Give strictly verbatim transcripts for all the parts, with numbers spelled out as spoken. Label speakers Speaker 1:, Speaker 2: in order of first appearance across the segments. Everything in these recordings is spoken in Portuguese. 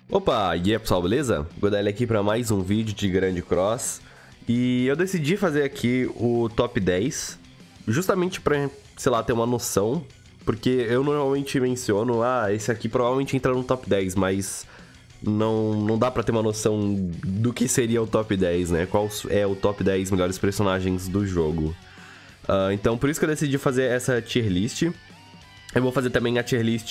Speaker 1: Opa, e aí pessoal, beleza? Godel aqui para mais um vídeo de Grande Cross. E eu decidi fazer aqui o top dez, justamente para, sei lá, ter uma noção. Porque eu normalmente menciono, ah, esse aqui provavelmente entra no top dez, mas não, não dá pra ter uma noção do que seria o top dez, né? Qual é o top dez melhores personagens do jogo. Uh, então, por isso que eu decidi fazer essa tier list. Eu vou fazer também a tier list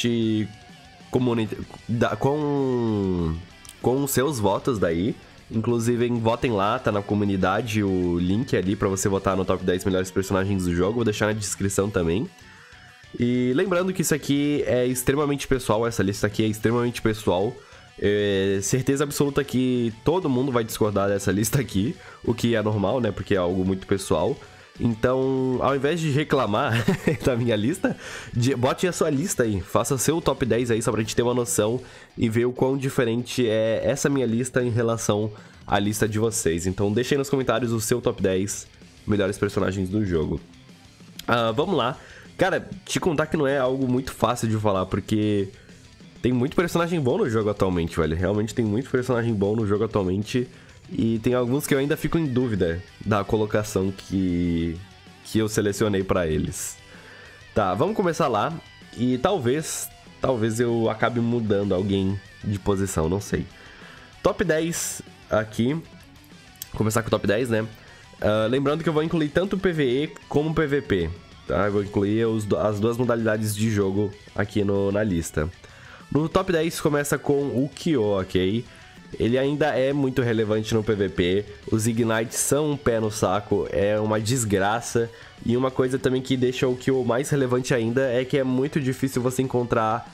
Speaker 1: com, com seus votos daí. Inclusive, votem lá, tá na comunidade o link ali pra você votar no top dez melhores personagens do jogo. Vou deixar na descrição também. E lembrando que isso aqui é extremamente pessoal, essa lista aqui é extremamente pessoal. É certeza absoluta que todo mundo vai discordar dessa lista aqui, o que é normal, né, porque é algo muito pessoal. Então, ao invés de reclamar da minha lista, bote a sua lista aí, faça seu top dez aí só pra gente ter uma noção e ver o quão diferente é essa minha lista em relação à lista de vocês. Então deixa aí nos comentários o seu top dez melhores personagens do jogo. Uh, vamos lá. Cara, te contar que não é algo muito fácil de falar, porque tem muito personagem bom no jogo atualmente, velho. Realmente tem muito personagem bom no jogo atualmente. E tem alguns que eu ainda fico em dúvida da colocação que, que eu selecionei pra eles. Tá, vamos começar lá. E talvez, talvez eu acabe mudando alguém de posição, não sei. Top dez aqui. Vou começar com o top dez, né? Uh, lembrando que eu vou incluir tanto o P V E como o P V P. Tá? Eu vou incluir os, as duas modalidades de jogo aqui no, na lista. No top dez começa com o Kyo, ok? Ele ainda é muito relevante no P V P, os Ignites são um pé no saco, é uma desgraça. E uma coisa também que deixa o Kyo mais relevante ainda é que é muito difícil você encontrar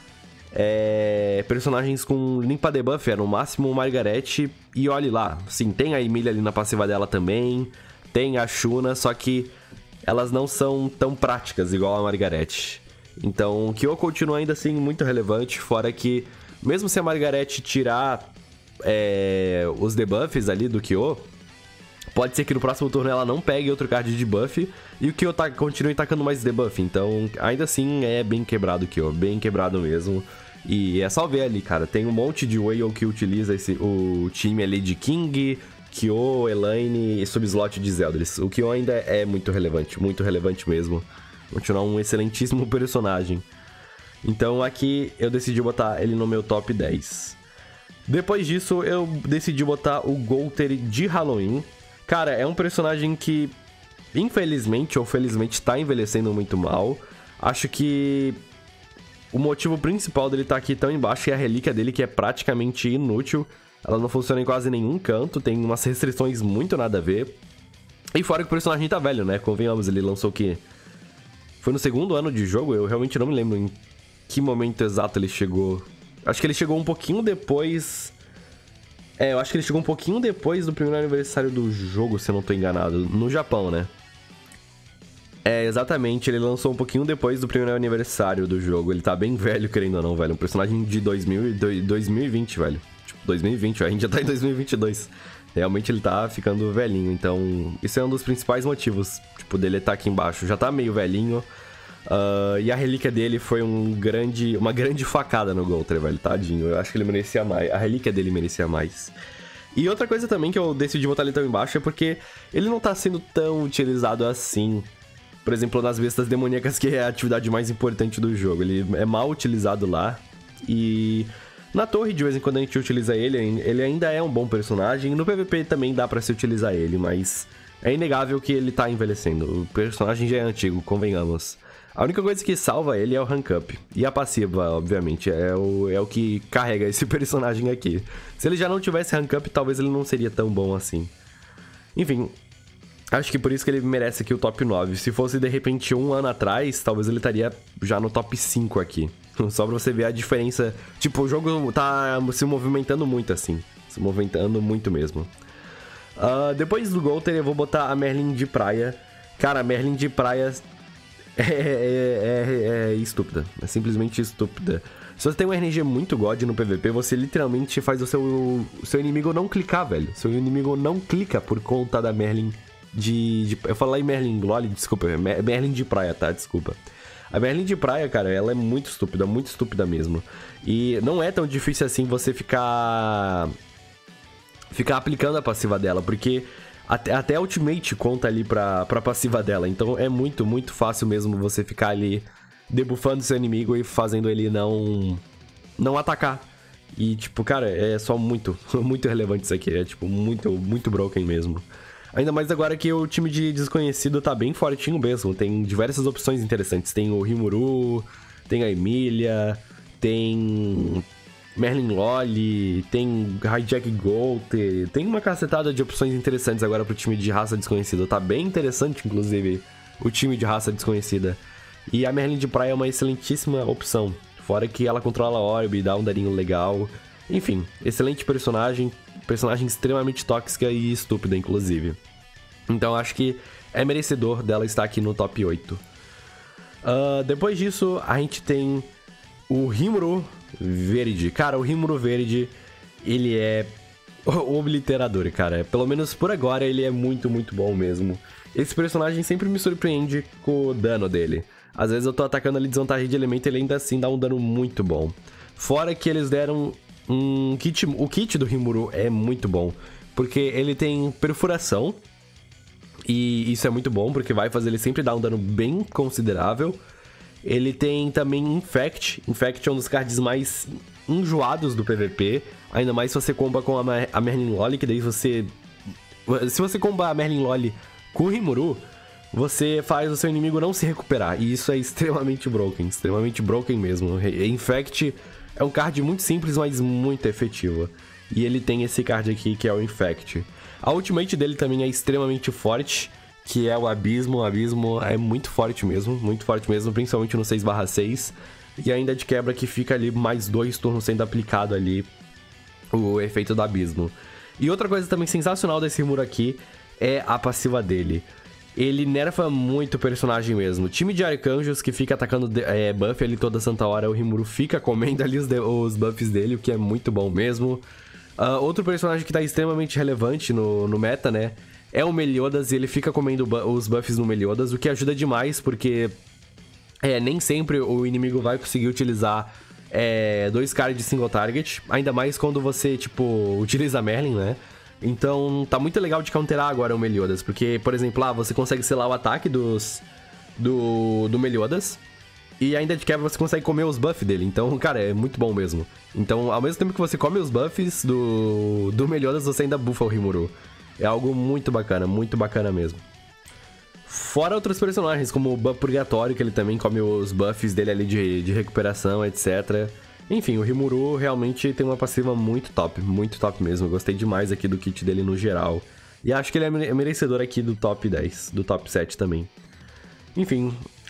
Speaker 1: é, personagens com limpa debuff, é no máximo o Margaret. E olhe lá, sim, tem a Emilia ali na passiva dela também, tem a Shuna, só que elas não são tão práticas igual a Margaret. Então o Kyo continua ainda assim muito relevante, fora que mesmo se a Margaret tirar É, os debuffs ali do Kyo, pode ser que no próximo turno ela não pegue outro card de buff e o Kyo tá, continue tacando mais debuff. Então, ainda assim, é bem quebrado o Kyo, bem quebrado mesmo. E é só ver ali, cara, tem um monte de Whale que utiliza esse, o time ali de King, Kyo, Elaine e subslot de Zeldris. O Kyo ainda é muito relevante, muito relevante mesmo. Continua um excelentíssimo personagem. Então, aqui eu decidi botar ele no meu top dez. Depois disso, eu decidi botar o Golter de Halloween. Cara, é um personagem que, infelizmente ou felizmente, tá envelhecendo muito mal. Acho que o motivo principal dele tá aqui tão embaixo é a relíquia dele, que é praticamente inútil. Ela não funciona em quase nenhum canto, tem umas restrições muito nada a ver. E fora que o personagem tá velho, né? Convenhamos, ele lançou o quê? Foi no segundo ano de jogo? Eu realmente não me lembro em que momento exato ele chegou. Acho que ele chegou um pouquinho depois... É, eu acho que ele chegou um pouquinho depois do primeiro aniversário do jogo, se eu não tô enganado. No Japão, né? É, exatamente. Ele lançou um pouquinho depois do primeiro aniversário do jogo. Ele tá bem velho, querendo ou não, velho. Um personagem de dois mil e vinte, velho. Tipo, dois mil e vinte, a gente já tá em dois mil e vinte e dois. Realmente ele tá ficando velhinho. Então, isso é um dos principais motivos, tipo, dele tá aqui embaixo. Já tá meio velhinho. Uh, e a relíquia dele foi um grande, uma grande facada no Golter, velho, tadinho. Eu acho que ele merecia mais, a relíquia dele merecia mais. E outra coisa também que eu decidi botar ele tão embaixo é porque ele não tá sendo tão utilizado assim. Por exemplo, nas bestas demoníacas, que é a atividade mais importante do jogo. Ele é mal utilizado lá. E na torre, de vez em quando a gente utiliza ele, ele ainda é um bom personagem. No P V P também dá pra se utilizar ele, mas é inegável que ele tá envelhecendo. O personagem já é antigo, convenhamos. A única coisa que salva ele é o rank up. E a passiva, obviamente, é o, é o que carrega esse personagem aqui. Se ele já não tivesse rank up, talvez ele não seria tão bom assim. Enfim, acho que por isso que ele merece aqui o top nove. Se fosse, de repente, um ano atrás, talvez ele estaria já no top cinco aqui. Só pra você ver a diferença. Tipo, o jogo tá se movimentando muito assim. Se movimentando muito mesmo. Uh, depois do Golter, eu vou botar a Merlin de praia. Cara, a Merlin de praia... É, é, é, é estúpida, é simplesmente estúpida. Se você tem um R N G muito God no P V P, você literalmente faz o seu, o seu inimigo não clicar, velho. Seu inimigo não clica por conta da Merlin de... de eu falei Merlin, lol, desculpa, Merlin de praia, tá? Desculpa. A Merlin de praia, cara, ela é muito estúpida, muito estúpida mesmo. E não é tão difícil assim você ficar... Ficar aplicando a passiva dela, porque até, até a ultimate conta ali pra, pra passiva dela. Então é muito, muito fácil mesmo você ficar ali debuffando seu inimigo e fazendo ele não, não atacar. E, tipo, cara, é só muito, muito relevante isso aqui. É, tipo, muito, muito broken mesmo. Ainda mais agora que o time de desconhecido tá bem fortinho mesmo. Tem diversas opções interessantes. Tem o Rimuru, tem a Emília, tem Merlin Loli, tem Hijack Gold. Tem uma cacetada de opções interessantes agora pro time de raça desconhecida. Tá bem interessante, inclusive, o time de raça desconhecida. E a Merlin de praia é uma excelentíssima opção. Fora que ela controla a orb, dá um daninho legal. Enfim, excelente personagem. Personagem extremamente tóxica e estúpida, inclusive. Então acho que é merecedor dela estar aqui no top oito. Uh, depois disso, a gente tem o Rimuru Verde. Cara, o Rimuru Verde, ele é obliterador, cara. Pelo menos por agora, ele é muito, muito bom mesmo. Esse personagem sempre me surpreende com o dano dele. Às vezes eu tô atacando ali desvantagem de elemento e ele ainda assim dá um dano muito bom. Fora que eles deram um kit... O kit do Rimuru é muito bom, porque ele tem perfuração. E isso é muito bom, porque vai fazer ele sempre dar um dano bem considerável. Ele tem também Infect. Infect é um dos cards mais enjoados do P V P. Ainda mais se você comba com a, Mer a Merlin Loli, que daí você... Se você comba a Merlin Loli com o Rimuru, você faz o seu inimigo não se recuperar. E isso é extremamente broken, extremamente broken mesmo. Infect é um card muito simples, mas muito efetivo. E ele tem esse card aqui, que é o Infect. A ultimate dele também é extremamente forte, que é o Abismo. O Abismo é muito forte mesmo, muito forte mesmo, principalmente no seis barra seis. E ainda de quebra que fica ali mais dois turnos sendo aplicado ali o efeito do Abismo. E outra coisa também sensacional desse Rimuru aqui é a passiva dele. Ele nerfa muito o personagem mesmo. O time de arcanjos que fica atacando é, buff ali toda santa hora, o Rimuru fica comendo ali os, de, os buffs dele, o que é muito bom mesmo. Uh, outro personagem que tá extremamente relevante no, no meta, né, é o Meliodas, e ele fica comendo bu os buffs no Meliodas, o que ajuda demais, porque é, nem sempre o inimigo vai conseguir utilizar é, dois cards de single target, ainda mais quando você, tipo, utiliza Merlin, né? Então, tá muito legal de counterar agora o Meliodas, porque, por exemplo, lá você consegue selar o ataque dos, do, do Meliodas, e ainda de quebra você consegue comer os buffs dele. Então, cara, é muito bom mesmo. Então, ao mesmo tempo que você come os buffs do, do Meliodas, você ainda buffa o Rimuru. É algo muito bacana, muito bacana mesmo. Fora outros personagens, como o Buff Purgatório, que ele também come os buffs dele ali de, de recuperação, etcétera. Enfim, o Rimuru realmente tem uma passiva muito top, muito top mesmo. Eu gostei demais aqui do kit dele no geral. E acho que ele é merecedor aqui do top dez, do top sete também. Enfim,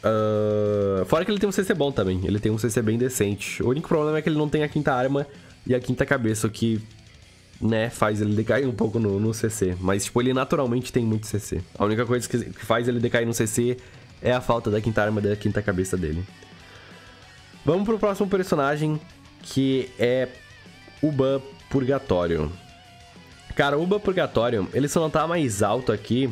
Speaker 1: uh... fora que ele tem um C C bom também, ele tem um C C bem decente. O único problema é que ele não tem a quinta arma e a quinta cabeça, o que, né, faz ele decair um pouco no, no C C. Mas, tipo, ele naturalmente tem muito C C. A única coisa que faz ele decair no C C é a falta da quinta arma e da quinta cabeça dele. Vamos pro próximo personagem, que é o Ban Purgatório. Cara, o Ban Purgatório, ele só não tá mais alto aqui,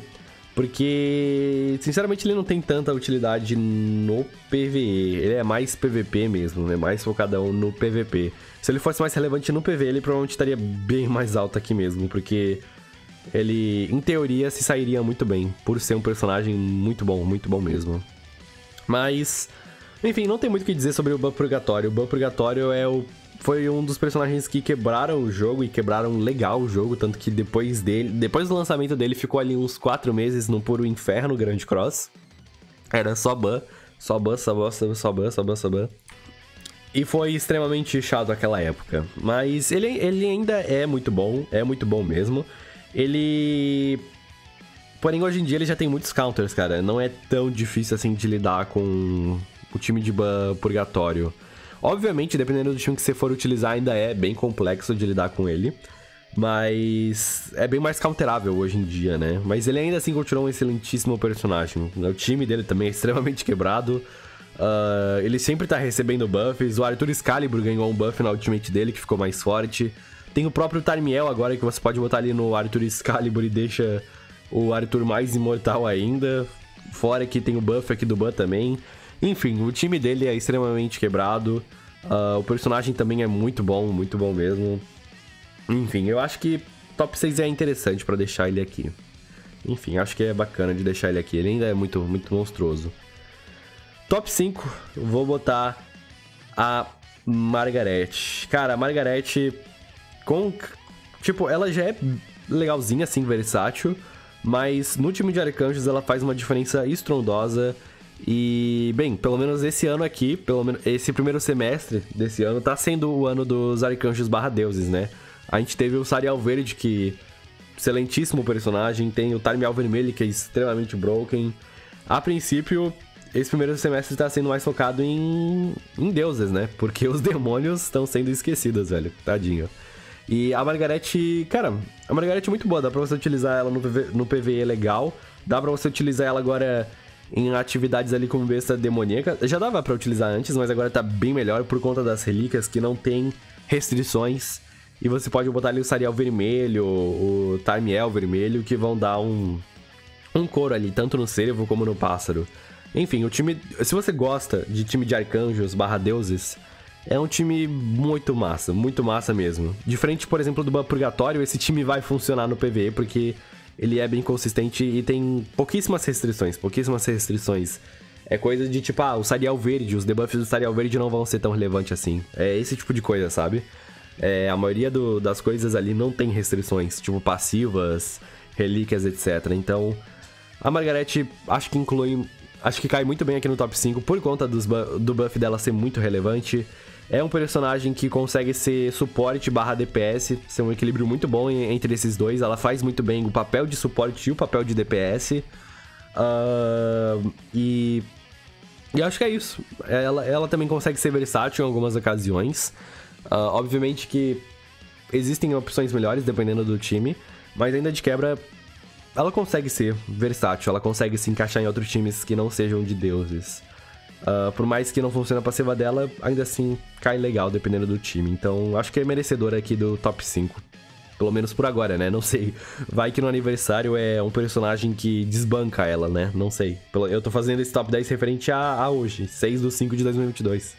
Speaker 1: porque, sinceramente, ele não tem tanta utilidade no P V E. Ele é mais P V P mesmo, né? Mais focadão no P V P. Se ele fosse mais relevante no P V E, ele provavelmente estaria bem mais alto aqui mesmo, porque ele, em teoria, se sairia muito bem, por ser um personagem muito bom, muito bom mesmo. Mas... enfim, não tem muito o que dizer sobre o Ban Purgatório. O Ban Purgatório é o... foi um dos personagens que quebraram o jogo, e quebraram legal o jogo, tanto que depois dele, depois do lançamento dele, ficou ali uns quatro meses no puro inferno Grand Cross. Era só ban, só ban, só ban, só ban, só ban, só ban, só ban. E foi extremamente chato naquela época. Mas ele, ele ainda é muito bom, é muito bom mesmo. Ele... porém, hoje em dia ele já tem muitos counters, cara. Não é tão difícil assim de lidar com o time de Ban Purgatório. Obviamente, dependendo do time que você for utilizar, ainda é bem complexo de lidar com ele. Mas é bem mais counterável hoje em dia, né? Mas ele ainda assim continua um excelentíssimo personagem. O time dele também é extremamente quebrado. Uh, ele sempre tá recebendo buffs. O Arthur Excalibur ganhou um buff na ultimate dele, que ficou mais forte. Tem o próprio Tarmiel agora, que você pode botar ali no Arthur Excalibur e deixa o Arthur mais imortal ainda. Fora que tem o buff aqui do Ban também. Enfim, o time dele é extremamente quebrado. Uh, o personagem também é muito bom, muito bom mesmo. Enfim, eu acho que top seis é interessante pra deixar ele aqui. Enfim, acho que é bacana de deixar ele aqui. Ele ainda é muito, muito monstruoso. Top cinco, vou botar a Margaret. Cara, a Margaret, com, tipo, ela já é legalzinha, assim, versátil. Mas no time de arcanjos ela faz uma diferença estrondosa. E, bem, pelo menos esse ano aqui, pelo menos esse primeiro semestre desse ano, tá sendo o ano dos arcanjos barra deuses, né? A gente teve o Sariel Verde, que excelentíssimo personagem. Tem o Tarmiel Vermelho, que é extremamente broken. A princípio, esse primeiro semestre tá sendo mais focado em, em deuses, né? Porque os demônios estão sendo esquecidos, velho. Tadinho. E a Margaret, cara, a Margaret é muito boa. Dá pra você utilizar ela no, PV, no P V E legal. Dá pra você utilizar ela agora em atividades ali como besta demoníaca. Já dava pra utilizar antes, mas agora tá bem melhor por conta das relíquias que não tem restrições. E você pode botar ali o Sariel Vermelho, o Tarmiel Vermelho, que vão dar um, um couro ali, tanto no cervo como no pássaro. Enfim, o time... Se você gosta de time de arcanjos barra deuses, é um time muito massa, muito massa mesmo. Diferente, por exemplo, do Purgatório, esse time vai funcionar no P V E, porque ele é bem consistente e tem pouquíssimas restrições, pouquíssimas restrições. É coisa de tipo, ah, o Sariel Verde, os debuffs do Sariel Verde não vão ser tão relevantes assim. É esse tipo de coisa, sabe? É, a maioria do, das coisas ali não tem restrições, tipo passivas, relíquias, etcétera. Então, a Margaret acho que inclui... Acho que cai muito bem aqui no top cinco por conta dos bu do buff dela ser muito relevante. É um personagem que consegue ser suporte barra D P S, ser um equilíbrio muito bom entre esses dois. Ela faz muito bem o papel de suporte e o papel de D P S. Uh, e... E acho que é isso. Ela, ela também consegue ser versátil em algumas ocasiões. Uh, obviamente que existem opções melhores dependendo do time, mas ainda de quebra ela consegue ser versátil, ela consegue se encaixar em outros times que não sejam de deuses. Uh, por mais que não funcione a passiva dela, ainda assim cai legal dependendo do time. Então acho que é merecedora aqui do top cinco. Pelo menos por agora, né? Não sei. Vai que no aniversário é um personagem que desbanca ela, né? Não sei. Eu tô fazendo esse top dez referente a, a hoje, seis de cinco de dois mil e vinte e dois.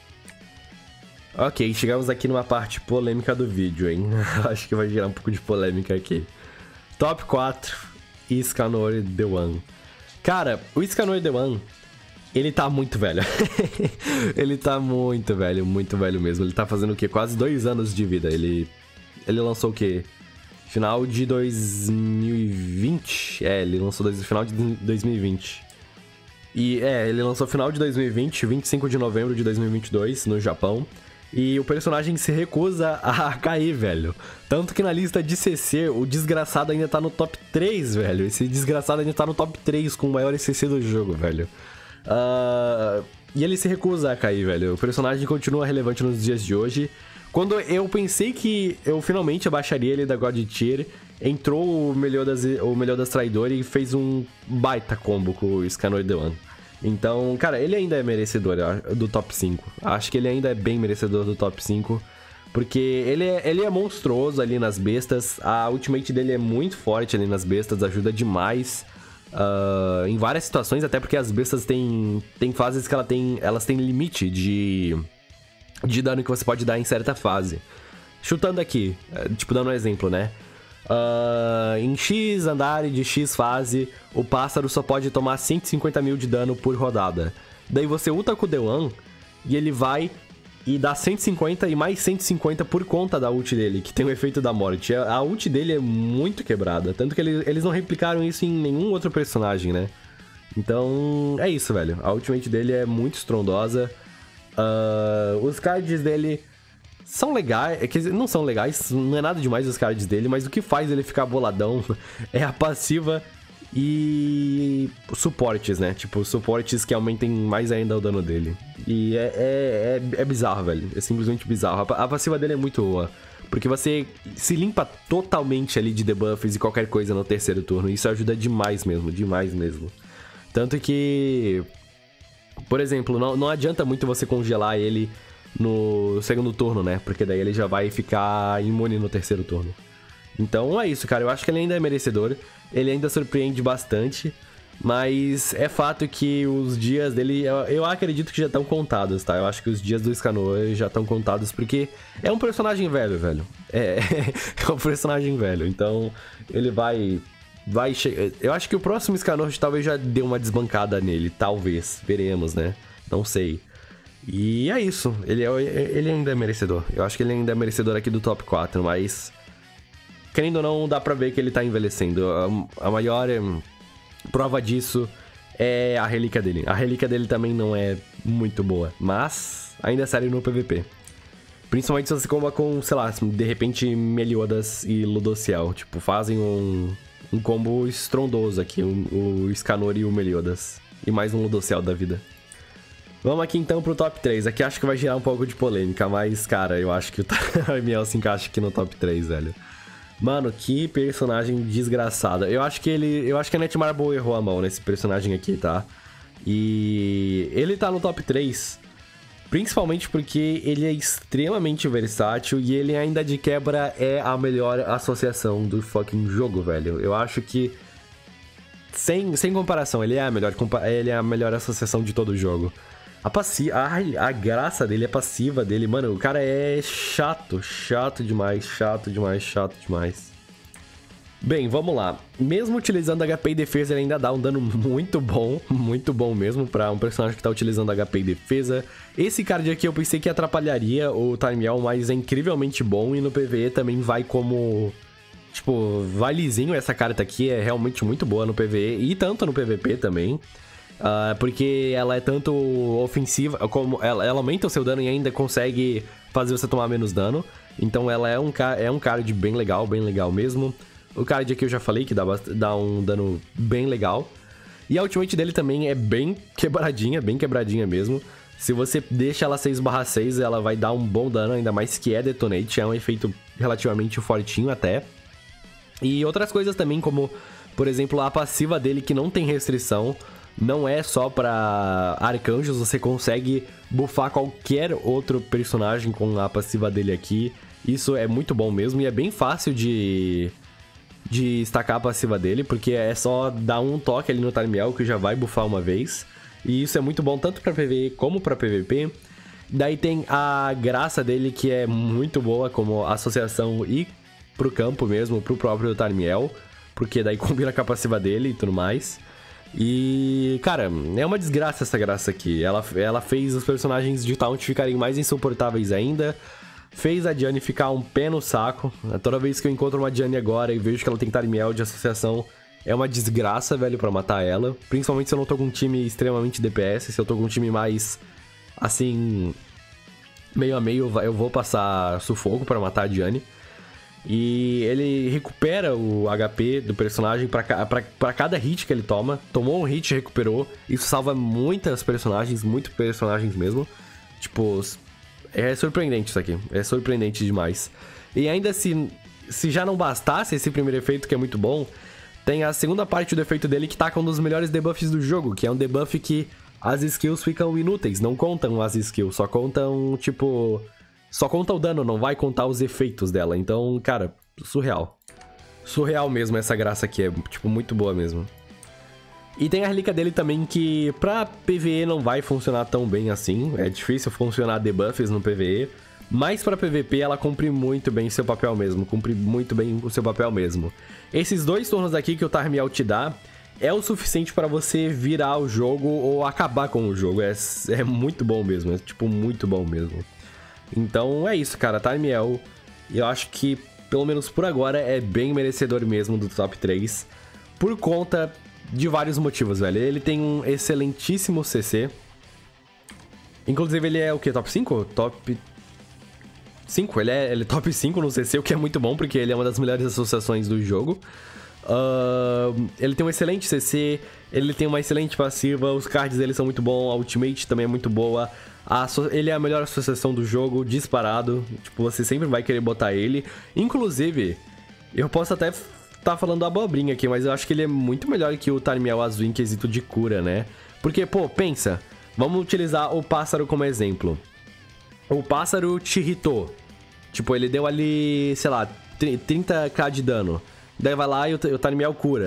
Speaker 1: Ok, chegamos aqui numa parte polêmica do vídeo, hein? Acho que vai gerar um pouco de polêmica aqui. Top quatro, Escanor The One. Cara, o Escanor The One, ele tá muito velho. Ele tá muito velho, muito velho mesmo. Ele tá fazendo o quê? Quase dois anos de vida. Ele, ele lançou o quê? Final de dois mil e vinte? É, ele lançou no final de dois mil e vinte. E é, ele lançou final de dois mil e vinte, vinte e cinco de novembro de dois mil e vinte e dois, no Japão. E o personagem se recusa a cair, velho. Tanto que na lista de C C, o desgraçado ainda tá no top três, velho. Esse desgraçado ainda tá no top três com o maior C C do jogo, velho. Uh... E ele se recusa a cair, velho. O personagem continua relevante nos dias de hoje. Quando eu pensei que eu finalmente abaixaria ele da God Tier, entrou o Meliodas, o Meliodas Traidor e fez um baita combo com o Escanor The One. Então, cara, ele ainda é merecedor do top cinco. Acho que ele ainda é bem merecedor do top cinco. Porque ele é, ele é monstruoso ali nas bestas. A ultimate dele é muito forte ali nas bestas, ajuda demais. Uh, em várias situações, até porque as bestas têm, têm fases que ela tem, elas têm limite de, de dano que você pode dar em certa fase. Chutando aqui, tipo dando um exemplo, né? Uh, em X andar de X fase, o pássaro só pode tomar cento e cinquenta mil de dano por rodada. Daí você ulta com o The One e ele vai e dá cento e cinquenta e mais cento e cinquenta por conta da ult dele, que tem o efeito da morte. A ult dele é muito quebrada, tanto que ele, eles não replicaram isso em nenhum outro personagem, né? Então é isso, velho. A ultimate dele é muito estrondosa. Uh, os cards dele são legais, é que não são legais, não é nada demais os cards dele, mas o que faz ele ficar boladão é a passiva e suportes, né? Tipo, suportes que aumentem mais ainda o dano dele. E é, é, é, é bizarro, velho. É simplesmente bizarro. A, a passiva dele é muito boa, porque você se limpa totalmente ali de debuffs e qualquer coisa no terceiro turno. Isso ajuda demais mesmo, demais mesmo. Tanto que, por exemplo, não, não adianta muito você congelar ele no segundo turno, né? Porque daí ele já vai ficar imune no terceiro turno. Então é isso, cara. Eu acho que ele ainda é merecedor. Ele ainda surpreende bastante. Mas é fato que os dias dele, eu, eu acredito que já estão contados, tá? Eu acho que os dias do Scanor já estão contados, porque é um personagem velho, velho. É, é um personagem velho, então ele vai... vai che... Eu acho que o próximo Scanor talvez já dê uma desbancada nele, talvez. Veremos, né? Não sei. E é isso, ele, é, ele ainda é merecedor. Eu acho que ele ainda é merecedor aqui do top quatro, mas... querendo ou não, dá pra ver que ele tá envelhecendo. A, a maior... prova disso é a relíquia dele. A relíquia dele também não é muito boa, mas ainda é sério no P V P. Principalmente se você comba com, sei lá, de repente Meliodas e Ludociel. Tipo, fazem um, um combo estrondoso aqui, o, o Scanor e o Meliodas. E mais um Ludociel da vida. Vamos aqui então pro top três. Aqui acho que vai gerar um pouco de polêmica, mas, cara, eu acho que o Tarmiel se encaixa aqui no top três, velho. Mano, que personagem desgraçado. Eu acho que ele... Eu acho que a Netmarble errou a mão nesse personagem aqui, tá? E... ele tá no top três, principalmente porque ele é extremamente versátil e ele ainda de quebra é a melhor associação do fucking jogo, velho. Eu acho que... Sem, sem comparação, ele é, a melhor, ele é a melhor associação de todo o jogo. A passiva... Ai, a graça dele, a passiva dele, mano, o cara é chato, chato demais, chato demais, chato demais. Bem, vamos lá. Mesmo utilizando H P e defesa, ele ainda dá um dano muito bom, muito bom mesmo pra um personagem que tá utilizando H P e defesa. Esse card aqui eu pensei que atrapalharia o Tarmiel, mas é incrivelmente bom e no P V E também vai como... tipo, vai lisinho. Essa carta aqui é realmente muito boa no P V E e tanto no P V P também. Uh, porque ela é tanto ofensiva, como ela, ela aumenta o seu dano e ainda consegue fazer você tomar menos dano. Então ela é um, é um card bem legal, bem legal mesmo. O card aqui eu já falei que dá, dá um dano bem legal. E a ultimate dele também é bem quebradinha, bem quebradinha mesmo. Se você deixa ela seis barra seis, ela vai dar um bom dano, ainda mais que é Detonate. É um efeito relativamente fortinho até. E outras coisas também, como, por exemplo, a passiva dele que não tem restrição. Não é só pra arcanjos, você consegue buffar qualquer outro personagem com a passiva dele aqui. Isso é muito bom mesmo e é bem fácil de, de estacar a passiva dele, porque é só dar um toque ali no Tarmiel que já vai buffar uma vez. E isso é muito bom tanto pra P V E como pra P V P. Daí tem a graça dele que é muito boa como associação e pro campo mesmo, pro próprio Tarmiel, porque daí combina com a passiva dele e tudo mais. E, cara, é uma desgraça essa graça aqui. Ela, ela fez os personagens de Taunt ficarem mais insuportáveis ainda. Fez a Diane ficar um pé no saco. Toda vez que eu encontro uma Diane agora e vejo que ela tem Tarmiel de associação, é uma desgraça, velho, pra matar ela. Principalmente se eu não tô com um time extremamente D P S. Se eu tô com um time mais, assim, meio a meio, eu vou passar sufoco pra matar a Diane. E ele recupera o H P do personagem pra, pra, pra cada hit que ele toma. Tomou um hit e recuperou. Isso salva muitas personagens, muitos personagens mesmo. Tipo, é surpreendente isso aqui. É surpreendente demais. E ainda se, se já não bastasse esse primeiro efeito, que é muito bom, tem a segunda parte do efeito dele que tá com um dos melhores debuffs do jogo, que é um debuff que as skills ficam inúteis. Não contam as skills, só contam, tipo... só conta o dano, não vai contar os efeitos dela. Então, cara, surreal. Surreal mesmo essa graça aqui, é, tipo, muito boa mesmo. E tem a relíquia dele também que pra P V E não vai funcionar tão bem assim. É difícil funcionar debuffs no P V E. Mas pra P V P ela cumpre muito bem seu papel mesmo. Cumpre muito bem o seu papel mesmo. Esses dois turnos aqui que o Tarmiel te dá é o suficiente pra você virar o jogo ou acabar com o jogo. É, é muito bom mesmo, é tipo muito bom mesmo. Então é isso, cara, Tarmiel, eu acho que, pelo menos por agora, é bem merecedor mesmo do top três, por conta de vários motivos, velho. Ele tem um excelentíssimo C C, inclusive ele é o que, top cinco? Top cinco, ele é, ele é top cinco no C C, o que é muito bom, porque ele é uma das melhores associações do jogo. Uh, ele tem um excelente C C, ele tem uma excelente passiva, os cards dele são muito bons, a ultimate também é muito boa. A, ele é a melhor associação do jogo, disparado. Tipo, você sempre vai querer botar ele. Inclusive, eu posso até tá falando abobrinha aqui, mas eu acho que ele é muito melhor que o Tarmiel azul em quesito de cura, né? Porque, pô, pensa. Vamos utilizar o pássaro como exemplo. O pássaro te irritou. Tipo, ele deu ali, sei lá, trinta k de dano. Daí vai lá e o Tarmiel cura.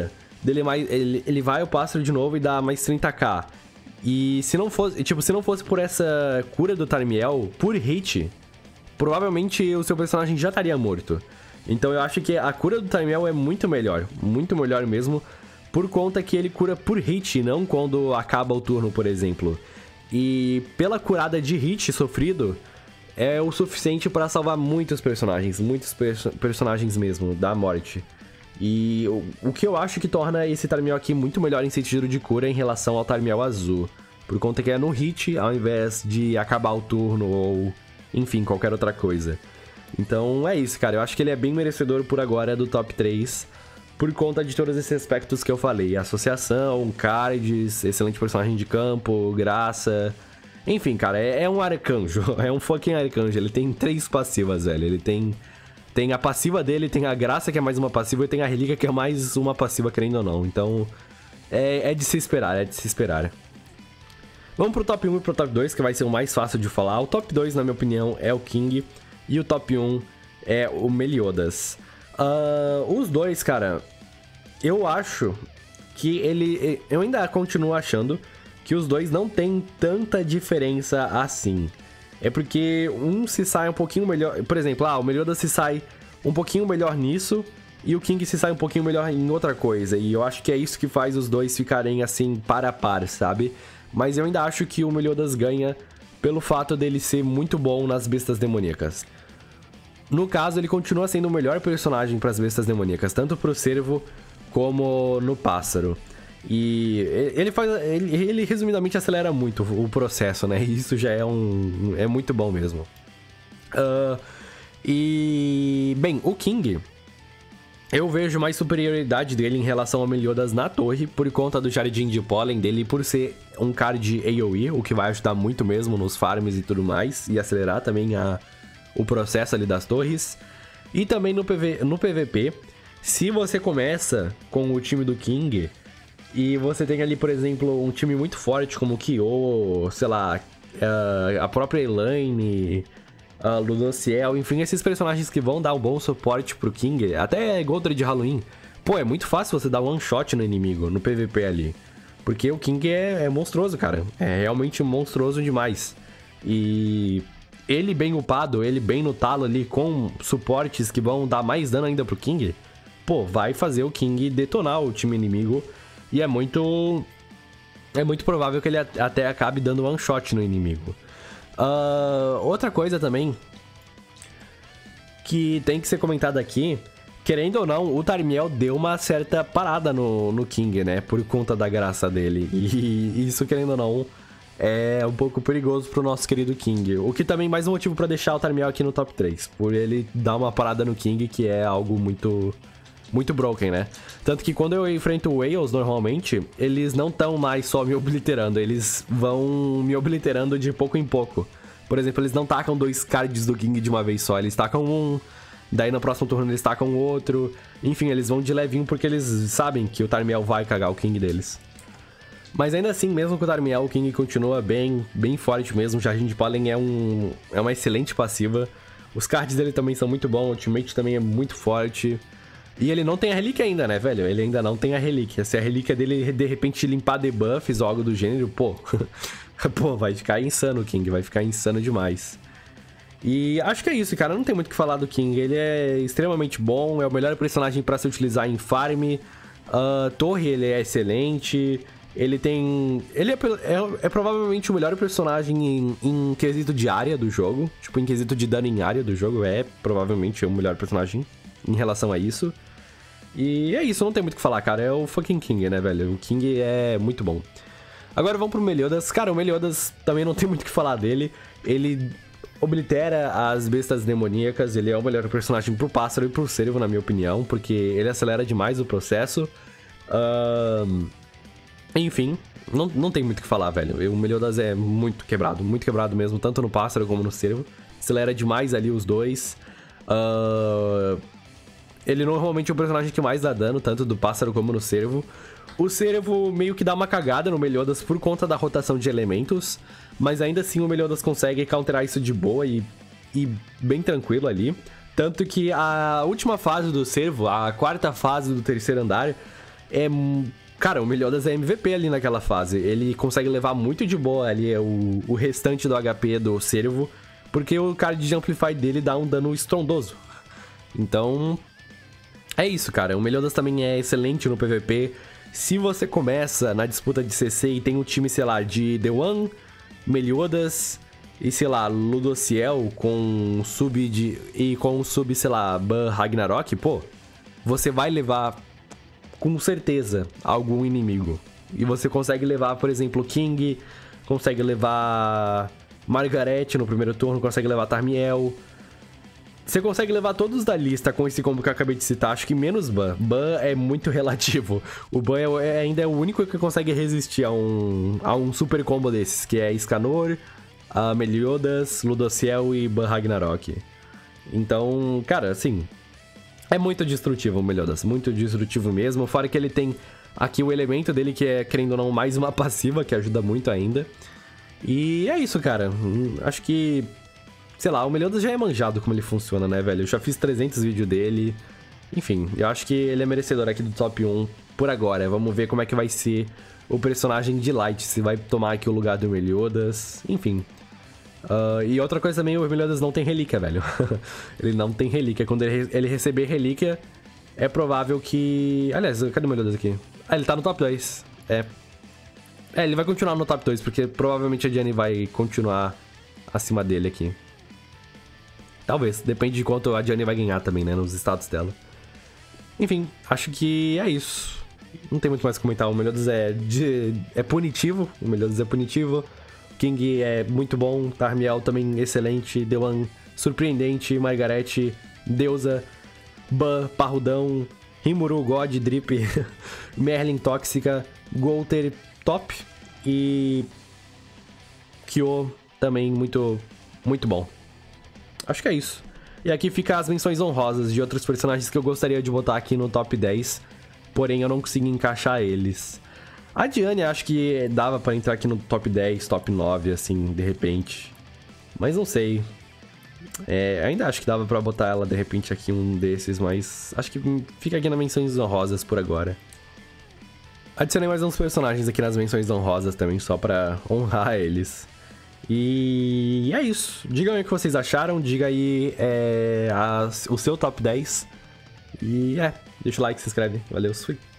Speaker 1: dele mais, ele, ele vai ao pássaro de novo e dá mais trinta k. E se não fosse, tipo, se não fosse por essa cura do Tarmiel, por hit, provavelmente o seu personagem já estaria morto. Então eu acho que a cura do Tarmiel é muito melhor, muito melhor mesmo, por conta que ele cura por hit, não quando acaba o turno, por exemplo. E pela curada de hit sofrido, é o suficiente para salvar muitos personagens, muitos perso personagens mesmo, da morte. E o, o que eu acho que torna esse Tarmiel aqui muito melhor em sentido de cura em relação ao Tarmiel azul. Por conta que é no hit, ao invés de acabar o turno ou, enfim, qualquer outra coisa. Então é isso, cara. Eu acho que ele é bem merecedor por agora do top três. Por conta de todos esses aspectos que eu falei. Associação, cards, excelente personagem de campo, graça... Enfim, cara, é, é um arcanjo. É um fucking arcanjo. Ele tem três passivas, velho. Ele tem... Tem a passiva dele, tem a graça, que é mais uma passiva, e tem a relíquia, que é mais uma passiva, querendo ou não. Então, é, é de se esperar, é de se esperar. Vamos pro top um e pro top dois, que vai ser o mais fácil de falar. O top dois, na minha opinião, é o King. E o top um é o Meliodas. Uh, os dois, cara, eu acho que ele... Eu ainda continuo achando que os dois não tem tanta diferença assim. É porque um se sai um pouquinho melhor... Por exemplo, ah, o Meliodas se sai um pouquinho melhor nisso e o King se sai um pouquinho melhor em outra coisa. E eu acho que é isso que faz os dois ficarem assim, par a par, sabe? Mas eu ainda acho que o Meliodas ganha pelo fato dele ser muito bom nas bestas demoníacas. No caso, ele continua sendo o melhor personagem para as bestas demoníacas, tanto pro Cervo como no Pássaro. E ele faz. Ele, ele resumidamente acelera muito o processo, né? E isso já é um. É muito bom mesmo. Uh, e. Bem, o King. Eu vejo mais superioridade dele em relação ao Meliodas na torre, por conta do Jardim de Pólen dele, por ser um card A O E, o que vai ajudar muito mesmo nos farms e tudo mais, e acelerar também a, o processo ali das torres. E também no, P V, no P V P, se você começa com o time do King. E você tem ali, por exemplo, um time muito forte como o Kyo, sei lá, a própria Elaine, a Ludociel, enfim, esses personagens que vão dar um bom suporte pro King, até Goldred de Halloween. Pô, é muito fácil você dar one shot no inimigo, no P V P ali. Porque o King é, é monstruoso, cara. É realmente monstruoso demais. E ele bem upado, ele bem no talo ali, com suportes que vão dar mais dano ainda pro King, pô, vai fazer o King detonar o time inimigo. E é muito... É muito provável que ele até acabe dando one shot no inimigo. Uh, outra coisa também que tem que ser comentada aqui, querendo ou não, o Tarmiel deu uma certa parada no, no King, né? Por conta da graça dele. E isso, querendo ou não, é um pouco perigoso pro nosso querido King. O que também é mais um motivo pra deixar o Tarmiel aqui no top três. Por ele dar uma parada no King, que é algo muito... muito broken, né? Tanto que quando eu enfrento Whales, normalmente, eles não estão mais só me obliterando, eles vão me obliterando de pouco em pouco. Por exemplo, eles não tacam dois cards do King de uma vez só, eles tacam um, daí no próximo turno eles tacam outro. Enfim, eles vão de levinho porque eles sabem que o Tarmiel vai cagar o King deles. Mas ainda assim, mesmo com o Tarmiel, o King continua bem, bem forte mesmo. O Jardim de Pólen é, um, é uma excelente passiva. Os cards dele também são muito bons, o ultimate também é muito forte. E ele não tem a relíquia ainda, né, velho? Ele ainda não tem a relíquia. Se a relíquia dele, de repente, limpar debuffs ou algo do gênero, pô... pô, vai ficar insano o King. Vai ficar insano demais. E acho que é isso, cara. Não tem muito o que falar do King. Ele é extremamente bom. É o melhor personagem pra se utilizar em farm. Uh, torre, ele é excelente. Ele tem... Ele é, é, é provavelmente o melhor personagem em, em quesito de área do jogo. Tipo, em quesito de dano em área do jogo. É provavelmente o melhor personagem em relação a isso. E é isso, não tem muito o que falar, cara. É o fucking King, né, velho? O King é muito bom. Agora vamos pro Meliodas. Cara, o Meliodas também não tem muito o que falar dele. Ele oblitera as bestas demoníacas. Ele é o melhor personagem pro Pássaro e pro Cervo, na minha opinião. Porque ele acelera demais o processo. Um... Enfim, não, não tem muito o que falar, velho. O Meliodas é muito quebrado. Muito quebrado mesmo, tanto no Pássaro como no Cervo. Acelera demais ali os dois. Uh... Ele normalmente é o personagem que mais dá dano, tanto do Pássaro como no Cervo. O Cervo meio que dá uma cagada no Meliodas por conta da rotação de elementos, mas ainda assim o Meliodas consegue counterar isso de boa e, e bem tranquilo ali. Tanto que a última fase do Cervo, a quarta fase do terceiro andar, é... Cara, o Meliodas é M V P ali naquela fase. Ele consegue levar muito de boa ali o, o restante do H P do Servo, porque o card de Amplify dele dá um dano estrondoso. Então, é isso, cara. O Meliodas também é excelente no P V P. Se você começa na disputa de C C e tem um time, sei lá, de The One, Meliodas e, sei lá, Ludociel com sub de... e com sub, sei lá, Ban Ragnarok, pô, você vai levar com certeza algum inimigo. E você consegue levar, por exemplo, King, consegue levar Margaret no primeiro turno, consegue levar Tarmiel. Você consegue levar todos da lista com esse combo que eu acabei de citar, acho que menos Ban. Ban é muito relativo. O Ban é, ainda é o único que consegue resistir a um, a um super combo desses, que é Escanor, a Meliodas, Ludociel e Ban Ragnarok. Então, cara, assim, é muito destrutivo o Meliodas, muito destrutivo mesmo. Fora que ele tem aqui o elemento dele que é, querendo ou não, mais uma passiva, que ajuda muito ainda. E é isso, cara. Acho que... sei lá, o Meliodas já é manjado como ele funciona, né, velho? Eu já fiz trezentos vídeos dele. Enfim, eu acho que ele é merecedor aqui do top um por agora. Vamos ver como é que vai ser o personagem de Light, se vai tomar aqui o lugar do Meliodas. Enfim. Uh, e outra coisa também, o Meliodas não tem relíquia, velho. Ele não tem relíquia. Quando ele, ele receber relíquia, é provável que... Aliás, cadê o Meliodas aqui? Ah, ele tá no top dois. É. É, ele vai continuar no top dois, porque provavelmente a Diane vai continuar acima dele aqui. Talvez, depende de quanto a Diane vai ganhar também, né, nos status dela. Enfim, acho que é isso. Não tem muito mais a comentar. O Meliodas é, de, é punitivo. O Meliodas é punitivo. King é muito bom. Tarmiel também excelente. The One surpreendente. Margaret, deusa. Ban, parrudão. Rimuru, God, Drip. Merlin, tóxica. Golter, top. E... Kyo, também muito, muito bom. Acho que é isso. E aqui fica as menções honrosas de outros personagens que eu gostaria de botar aqui no top dez. Porém, eu não consegui encaixar eles. A Diane, acho que dava pra entrar aqui no top dez, top nove, assim, de repente. Mas não sei. É, ainda acho que dava pra botar ela, de repente, aqui um desses, mas... acho que fica aqui nas menções honrosas por agora. Adicionei mais uns personagens aqui nas menções honrosas também, só pra honrar eles. E é isso. Digam aí o que vocês acharam. Diga aí é, a, o seu top dez. E é, deixa o like, se inscreve. Valeu, fui.